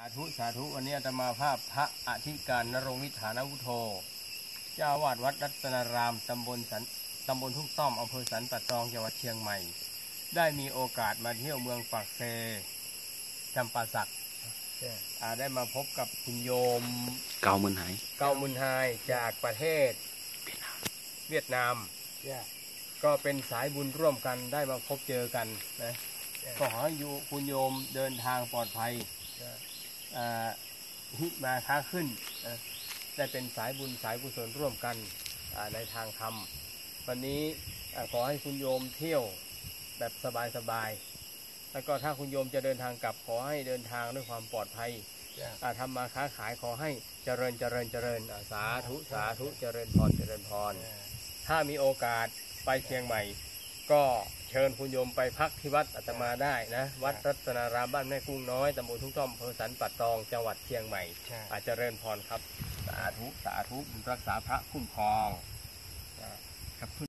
สาธุวันนี้อาตมาภาพพระอธิการณรงค์วิถานวุโธเจ้าวาดวัดรัตนารามตำบลทุ่งต้อมอำเภอสันป่าตองจังหวัดเชียงใหม่ได้มีโอกาสมาเที่ยวเมืองปากเซจำปาสักได้มาพบกับคุณโยมเกามุนไฮจากประเทศเวียดนามก็เป็นสายบุญร่วมกันได้มาพบเจอกันนะก็ขอให้คุณโยมเดินทางปลอดภัยมาค้าขึ้นได้เป็นสายบุญสายกุศลร่วมกันในทางธรรมวันนี้ขอให้คุณโยมเที่ยวแบบสบายๆแล้วก็ถ้าคุณโยมจะเดินทางกลับขอให้เดินทางด้วยความปลอดภัยทำมาค้าขายขอให้เจริญสาธุเจริญพรถ้ามีโอกาสไปเชียงใหม่ก็เชิญคุณโยมไปพักที่วัดอาตมาได้นะวัดรัตนารามบ้านแม่กุ้งน้อยตำบลทุ่งต้อมอำเภอสันป่าตองจังหวัดเชียงใหม่เจริญพรครับสาธุบุญรักษาพระคุ้มครองครับ